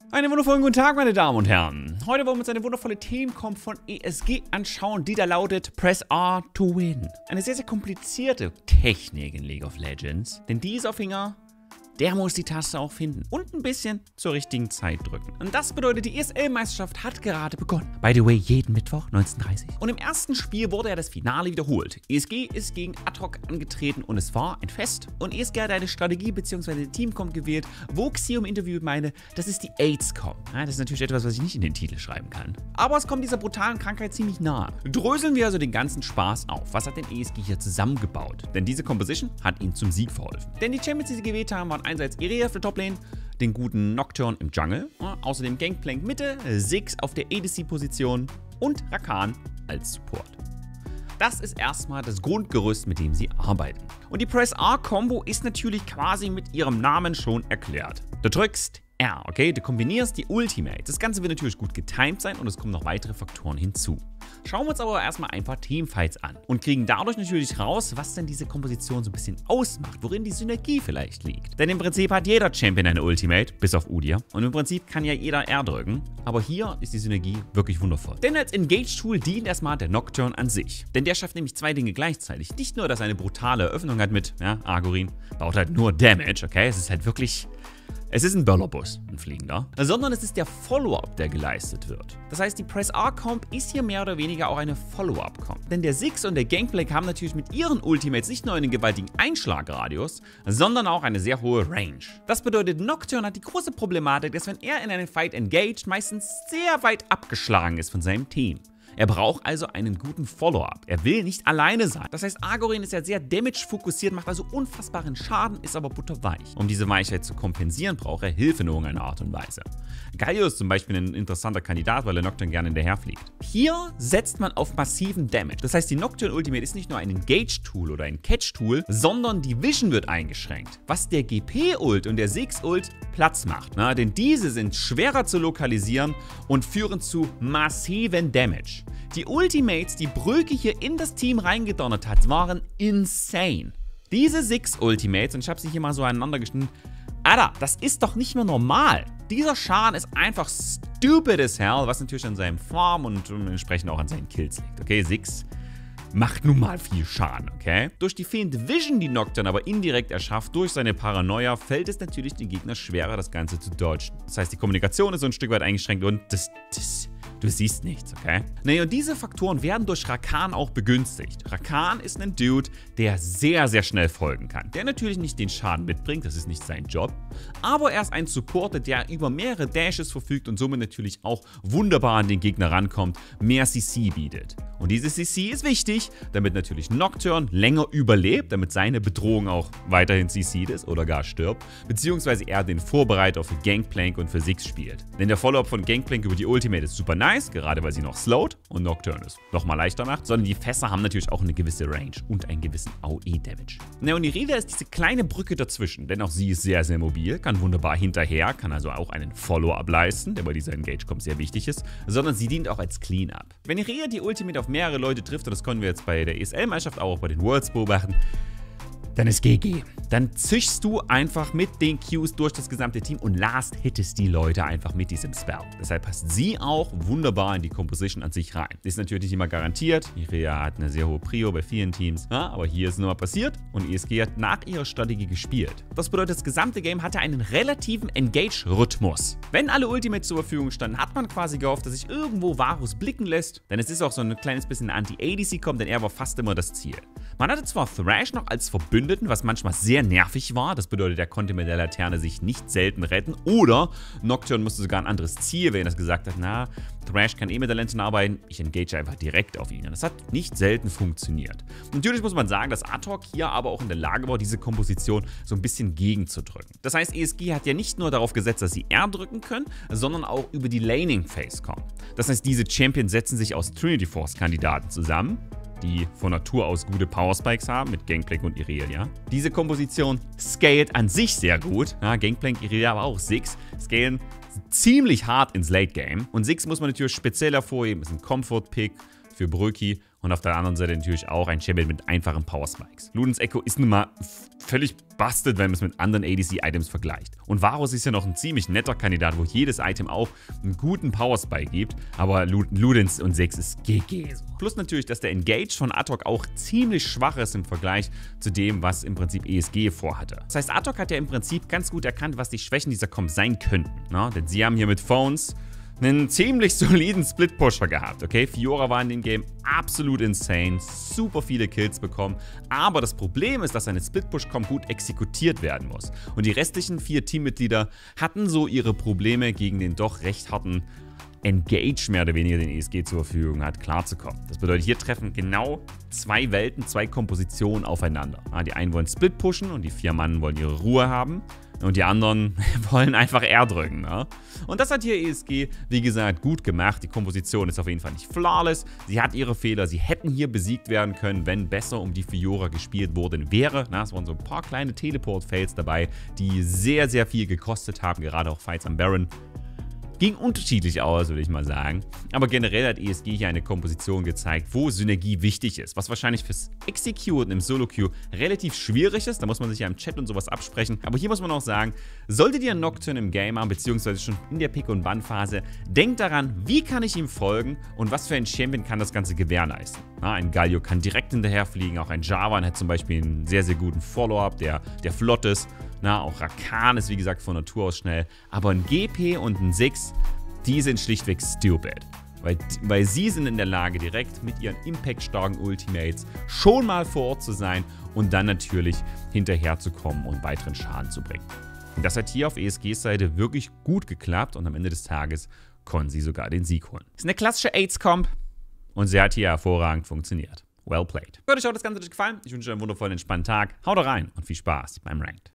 Einen wundervollen guten Tag, meine Damen und Herren. Heute wollen wir uns eine wundervolle Themencomp von ESG anschauen, die da lautet Press R to win. Eine sehr, sehr komplizierte Technik in League of Legends, denn dieser Finger, der muss die Taste auch finden und ein bisschen zur richtigen Zeit drücken. Und das bedeutet, die ESL-Meisterschaft hat gerade begonnen. By the way, jeden Mittwoch 19:30 Uhr. Und im ersten Spiel wurde ja das Finale wiederholt. ESG ist gegen Ad-Hoc angetreten und es war ein Fest. Und ESG hat eine Strategie bzw. Teamcomp gewählt, wo Xi im Interview meine, das ist die AIDS-Comp. Ja, das ist natürlich etwas, was ich nicht in den Titel schreiben kann. Aber es kommt dieser brutalen Krankheit ziemlich nahe. Dröseln wir also den ganzen Spaß auf. Was hat denn ESG hier zusammengebaut? Denn diese Composition hat ihnen zum Sieg verholfen. Denn die Champions, die sie gewählt haben, waren einerseits Irelia auf der Toplane, den guten Nocturne im Jungle, außerdem Gangplank Mitte, Ziggs auf der ADC-Position und Rakan als Support. Das ist erstmal das Grundgerüst, mit dem sie arbeiten. Und die Press-R-Kombo ist natürlich quasi mit ihrem Namen schon erklärt. Du drückst R, okay? Du kombinierst die Ultimates. Das Ganze wird natürlich gut getimed sein und es kommen noch weitere Faktoren hinzu. Schauen wir uns aber erstmal ein paar Teamfights an und kriegen dadurch natürlich raus, was denn diese Komposition so ein bisschen ausmacht, worin die Synergie vielleicht liegt. Denn im Prinzip hat jeder Champion eine Ultimate, bis auf Udyr. Und im Prinzip kann ja jeder R drücken, aber hier ist die Synergie wirklich wundervoll. Denn als Engage-Tool dient erstmal der Nocturne an sich. Denn der schafft nämlich zwei Dinge gleichzeitig. Nicht nur, dass er eine brutale Eröffnung hat mit, ja, Argorin, baut halt nur Damage, okay? Es ist halt wirklich... Es ist ein Böllerbus, ein fliegender, sondern es ist der Follow-up, der geleistet wird. Das heißt, die Press-R-Comp ist hier mehr oder weniger auch eine Follow-up-Comp. Denn der Ziggs und der Gangplank haben natürlich mit ihren Ultimates nicht nur einen gewaltigen Einschlagradius, sondern auch eine sehr hohe Range. Das bedeutet, Nocturne hat die große Problematik, dass wenn er in einen Fight engaged, meistens sehr weit abgeschlagen ist von seinem Team. Er braucht also einen guten Follow-up. Er will nicht alleine sein. Das heißt, Argorin ist ja sehr damage-fokussiert, macht also unfassbaren Schaden, ist aber butterweich. Um diese Weichheit zu kompensieren, braucht er Hilfe in irgendeiner Art und Weise. Galio ist zum Beispiel ein interessanter Kandidat, weil der Nocturne gerne hinterherfliegt. Hier setzt man auf massiven Damage. Das heißt, die Nocturne Ultimate ist nicht nur ein Engage-Tool oder ein Catch-Tool, sondern die Vision wird eingeschränkt. Was der GP-Ult und der Ziggs-Ult Platz macht. Denn diese sind schwerer zu lokalisieren und führen zu massiven Damage. Die Ultimates, die Bröke hier in das Team reingedonnert hat, waren insane. Diese Ziggs-Ultimates, und ich habe sie hier mal so aneinander geschnitten, Alter, das ist doch nicht mehr normal. Dieser Schaden ist einfach stupid as hell, was natürlich an seinem Farm und entsprechend auch an seinen Kills liegt. Okay, Ziggs macht nun mal viel Schaden, okay? Durch die fehlende Vision, die Nocturne aber indirekt erschafft, durch seine Paranoia, fällt es natürlich den Gegner schwerer, das Ganze zu dodgen. Das heißt, die Kommunikation ist so ein Stück weit eingeschränkt und du siehst nichts, okay? Naja, und diese Faktoren werden durch Rakan auch begünstigt. Rakan ist ein Dude, der sehr, sehr schnell folgen kann. Der natürlich nicht den Schaden mitbringt, das ist nicht sein Job. Aber er ist ein Supporter, der über mehrere Dashes verfügt und somit natürlich auch wunderbar an den Gegner rankommt, mehr CC bietet. Und diese CC ist wichtig, damit natürlich Nocturne länger überlebt, damit seine Bedrohung auch weiterhin CC'd ist oder gar stirbt, beziehungsweise er den Vorbereiter für Gangplank und für Ziggs spielt. Denn der Follow-up von Gangplank über die Ultimate ist super nice, gerade weil sie noch slowt und Nocturne es nochmal leichter macht, sondern die Fässer haben natürlich auch eine gewisse Range und einen gewissen AOE-Damage. Na, und Irelia ist diese kleine Brücke dazwischen, denn auch sie ist sehr, sehr mobil, kann wunderbar hinterher, kann also auch einen Follow-up leisten, der bei dieser Engage-Comp sehr wichtig ist, sondern sie dient auch als Clean-up. Wenn Irelia die Ultimate auf mehrere Leute trifft, und das können wir jetzt bei der ESL-Meisterschaft, auch bei den Worlds beobachten, dann ist GG. Dann zischst du einfach mit den Qs durch das gesamte Team und last hittest die Leute einfach mit diesem Spell. Deshalb passt sie auch wunderbar in die Composition an sich rein. Ist natürlich nicht immer garantiert. Irelia hat eine sehr hohe Prio bei vielen Teams. Ja, aber hier ist es nun mal passiert und ESG hat nach ihrer Strategie gespielt. Das bedeutet, das gesamte Game hatte einen relativen Engage-Rhythmus. Wenn alle Ultimates zur Verfügung standen, hat man quasi gehofft, dass sich irgendwo Varus blicken lässt. Denn es ist auch so ein kleines bisschen Anti-ADC-Comp, denn er war fast immer das Ziel. Man hatte zwar Thrash noch als Verbündeten, was manchmal sehr nervig war. Das bedeutet, er konnte mit der Laterne sich nicht selten retten. Oder Nocturne musste sogar ein anderes Ziel wählen, das gesagt hat, na, Thrash kann mit der Lanterne arbeiten, ich engage einfach direkt auf ihn. Und das hat nicht selten funktioniert. Natürlich muss man sagen, dass Ad-Hoc hier aber auch in der Lage war, diese Komposition so ein bisschen gegenzudrücken. Das heißt, ESG hat ja nicht nur darauf gesetzt, dass sie R drücken können, sondern auch über die Laning-Phase kommen. Das heißt, diese Champions setzen sich aus Trinity Force-Kandidaten zusammen, die von Natur aus gute Power Spikes haben mit Gangplank und Irelia. Diese Komposition scaled an sich sehr gut. Ja, Gangplank, Irelia, aber auch Ziggs scalen ziemlich hart ins Late Game. Und Ziggs muss man natürlich speziell hervorheben, ist ein Comfort-Pick für Bröki und auf der anderen Seite natürlich auch ein Champion mit einfachen Power Spikes. Ludens Echo ist nun mal völlig busted, wenn man es mit anderen ADC-Items vergleicht. Und Varus ist ja noch ein ziemlich netter Kandidat, wo jedes Item auch einen guten Power Spike gibt, aber Ludens und 6 ist GG. Plus natürlich, dass der Engage von Aatrox auch ziemlich schwach ist im Vergleich zu dem, was im Prinzip ESG vorhatte. Das heißt, Aatrox hat ja im Prinzip ganz gut erkannt, was die Schwächen dieser Comp sein könnten. Ne? Denn sie haben hier mit Phones einen ziemlich soliden Split-Pusher gehabt, okay? Fiora war in dem Game absolut insane, super viele Kills bekommen, aber das Problem ist, dass eine Split-Push-Comp gut exekutiert werden muss. Und die restlichen 4 Teammitglieder hatten so ihre Probleme gegen den doch recht harten Engage mehr oder weniger den ESG zur Verfügung hat, klarzukommen. Das bedeutet, hier treffen genau 2 Welten, 2 Kompositionen aufeinander. Die einen wollen Split pushen und die 4 Mann wollen ihre Ruhe haben. Und die anderen wollen einfach R drücken. Ne? Und das hat hier ESG, wie gesagt, gut gemacht. Die Komposition ist auf jeden Fall nicht flawless. Sie hat ihre Fehler. Sie hätten hier besiegt werden können, wenn besser um die Fiora gespielt worden wäre. Na, es waren so ein paar kleine Teleport-Fails dabei, die sehr, sehr viel gekostet haben. Gerade auch Fights am Baron. Ging unterschiedlich aus, würde ich mal sagen. Aber generell hat ESG hier eine Komposition gezeigt, wo Synergie wichtig ist. Was wahrscheinlich fürs Executen im Solo-Queue relativ schwierig ist. Da muss man sich ja im Chat und sowas absprechen. Aber hier muss man auch sagen, solltet ihr Nocturne im Game haben, beziehungsweise schon in der Pick- und Ban-Phase, denkt daran, wie kann ich ihm folgen und was für ein Champion kann das Ganze gewährleisten. Ein Galio kann direkt hinterherfliegen, auch ein Jarvan hat zum Beispiel einen sehr, sehr guten Follow-up, der flott ist. Auch Rakan ist wie gesagt von Natur aus schnell, aber ein GP und ein 6, die sind schlichtweg stupid. Weil sie sind in der Lage, direkt mit ihren impactstarken Ultimates schon mal vor Ort zu sein und dann natürlich hinterherzukommen und weiteren Schaden zu bringen. Und das hat hier auf ESGs Seite wirklich gut geklappt und am Ende des Tages konnten sie sogar den Sieg holen. Ist eine klassische AIDS-Comp und sie hat hier hervorragend funktioniert. Well played. Ich hoffe, euch hat das Ganze gefallen. Ich wünsche euch einen wundervollen, entspannten Tag. Haut rein und viel Spaß beim Ranked.